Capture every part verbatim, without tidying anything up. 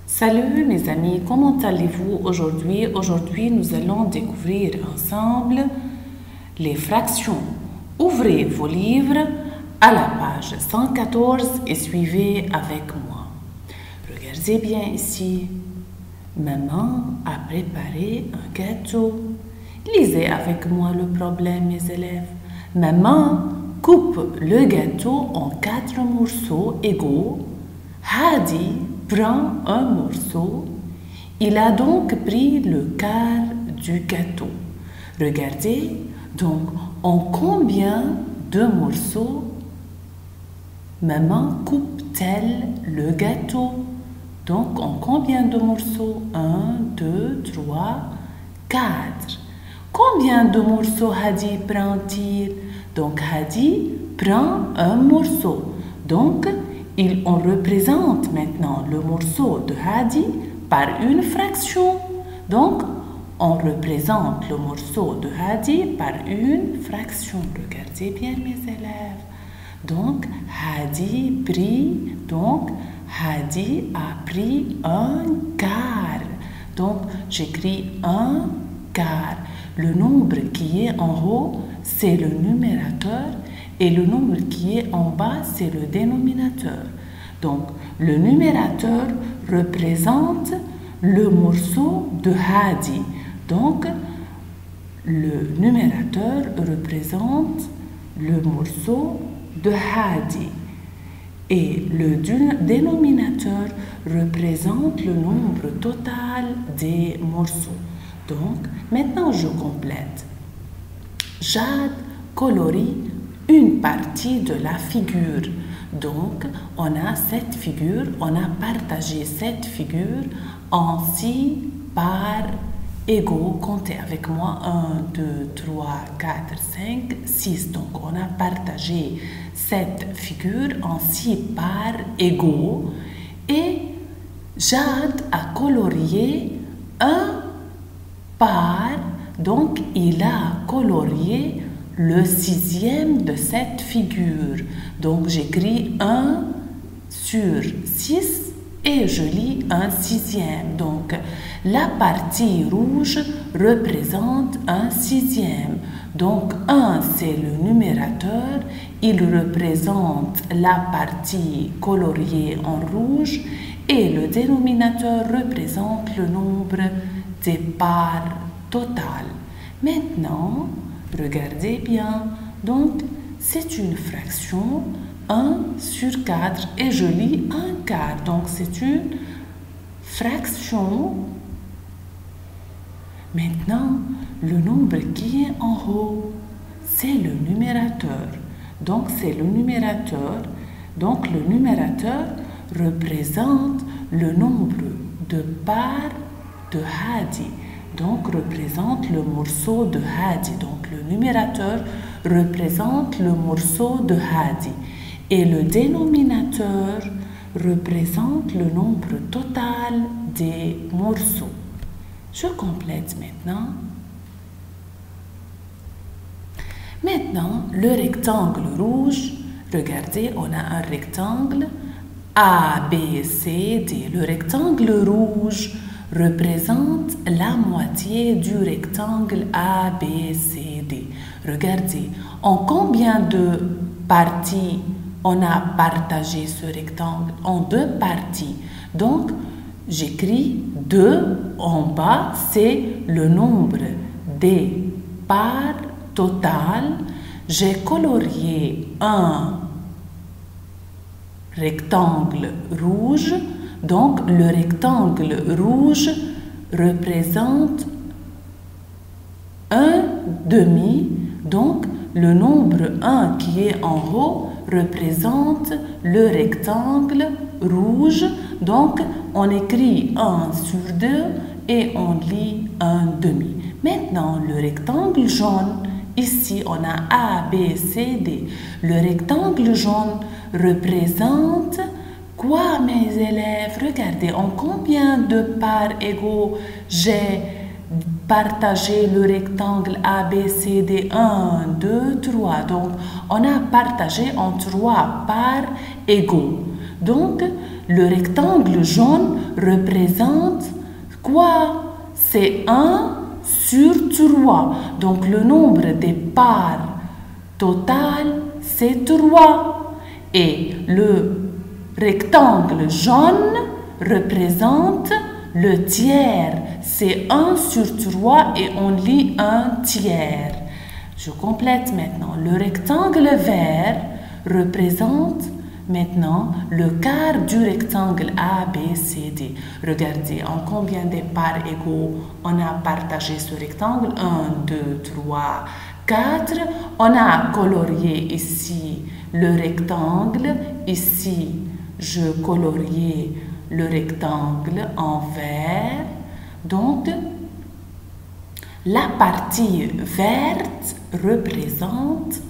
Salut mes amis, comment allez-vous aujourd'hui? Aujourd'hui, nous allons découvrir ensemble les fractions. Ouvrez vos livres à la page cent quatorze et suivez avec moi. Regardez bien ici. Maman a préparé un gâteau. Lisez avec moi le problème, mes élèves. Maman coupe le gâteau en quatre morceaux égaux. Hadi prend un morceau. Il a donc pris le quart du gâteau. Regardez, donc, en combien de morceaux maman coupe-t-elle le gâteau? Donc, en combien de morceaux? Un, deux, trois, quatre. Combien de morceaux Hadi prend-il? Donc, Hadi prend un morceau. Donc, il, on représente maintenant le morceau de Hadi par une fraction. Donc, on représente le morceau de Hadi par une fraction. Regardez bien mes élèves. Donc, Hadi prit, donc, Hadi a pris un quart. Donc, j'écris un quart. Le nombre qui est en haut, c'est le numérateur. Et le nombre qui est en bas, c'est le dénominateur. Donc, le numérateur représente le morceau de Hadi. Donc, le numérateur représente le morceau de Hadi. Et le dénominateur représente le nombre total des morceaux. Donc, maintenant je complète. Jade colorie une partie de la figure. Donc, on a cette figure, on a partagé cette figure en six parts égaux. Comptez avec moi, un, deux, trois, quatre, cinq, six. Donc, on a partagé cette figure en six parts égaux. Et Jade a colorié un part. Donc, il a colorié le sixième de cette figure. Donc, j'écris un sur six et je lis un sixième. Donc, la partie rouge représente un sixième. Donc, un, c'est le numérateur. Il représente la partie coloriée en rouge. Et le dénominateur représente le nombre des parts totales. Maintenant, regardez bien, donc c'est une fraction un sur quatre et je lis un quart. Donc c'est une fraction. Maintenant, le nombre qui est en haut, c'est le numérateur. Donc c'est le numérateur. Donc le numérateur représente le nombre de parts de Hadi. Donc, représente le morceau de Hadi. Donc, le numérateur représente le morceau de Hadi. Et le dénominateur représente le nombre total des morceaux. Je complète maintenant. Maintenant, le rectangle rouge. Regardez, on a un rectangle A, B, C, D. Le rectangle rouge représente la moitié du rectangle A, B, C, D. Regardez, en combien de parties on a partagé ce rectangle? En deux parties. Donc, j'écris deux en bas, c'est le nombre des parts totales. J'ai colorié un rectangle rouge. Donc, le rectangle rouge représente un demi. Donc, le nombre un qui est en haut représente le rectangle rouge. Donc, on écrit un sur deux et on lit un demi. Maintenant, le rectangle jaune. Ici, on a A, B, C, D. Le rectangle jaune représente quoi, mes élèves? Regardez, en combien de parts égaux j'ai partagé le rectangle A, B, C, D? un, deux, trois. Donc, on a partagé en trois parts égaux. Donc, le rectangle jaune représente quoi? C'est un sur trois. Donc, le nombre des parts totales, c'est trois. Et le rectangle jaune représente le tiers. C'est un sur trois et on lit un tiers. Je complète maintenant. Le rectangle vert représente maintenant le quart du rectangle A, B, C, D. Regardez en combien de parts égaux on a partagé ce rectangle. un, deux, trois, quatre. On a colorié ici le rectangle. Ici, je coloriais le rectangle en vert. Donc, la partie verte représente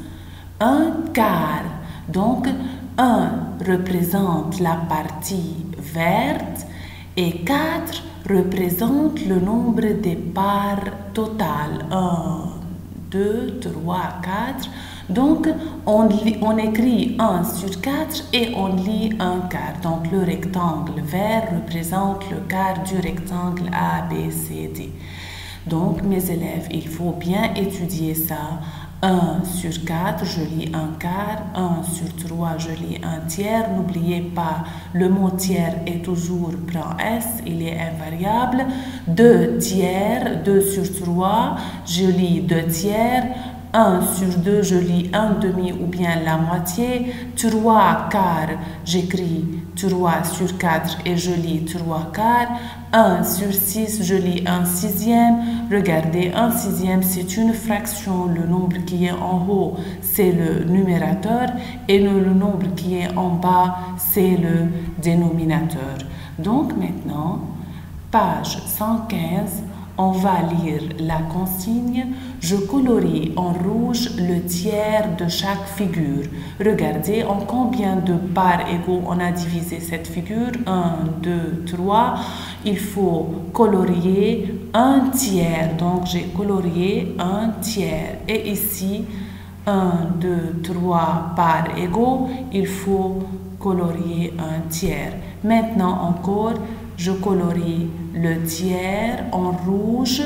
un quart. Donc, un représente la partie verte et quatre représente le nombre des parts totales. un, deux, trois, quatre. Donc, on, lit, on écrit un sur quatre et on lit un quart. Donc, le rectangle vert représente le quart du rectangle A, B, C, D. Donc, mes élèves, il faut bien étudier ça. un sur quatre, je lis un quart. un sur trois, je lis un tiers. N'oubliez pas, le mot tiers est toujours plan S, il est invariable. deux tiers, deux sur trois, je lis deux tiers. un sur deux, je lis un demi ou bien la moitié. trois quarts, j'écris trois sur quatre et je lis trois quarts. un sur six, je lis un sixième. Regardez, un sixième, c'est une fraction. Le nombre qui est en haut, c'est le numérateur et le, le nombre qui est en bas, c'est le dénominateur. Donc maintenant, page cent quinze, on va lire la consigne. Je colorie en rouge le tiers de chaque figure. Regardez en combien de parts égaux on a divisé cette figure. un, deux, trois. Il faut colorier un tiers. Donc, j'ai colorié un tiers. Et ici, un, deux, trois parts égaux. Il faut colorier un tiers. Maintenant encore, je colorie le tiers en rouge.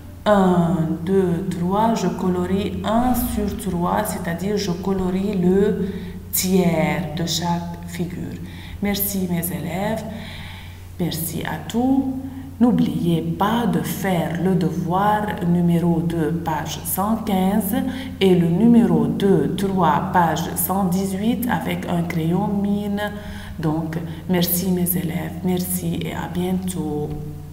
un, deux, trois. Je colorie un sur trois, c'est-à-dire je colorie le tiers de chaque figure. Merci mes élèves. Merci à tous. N'oubliez pas de faire le devoir numéro deux, page cent quinze et le numéro deux, trois, page cent dix-huit avec un crayon mine. Donc, merci mes élèves, merci et à bientôt.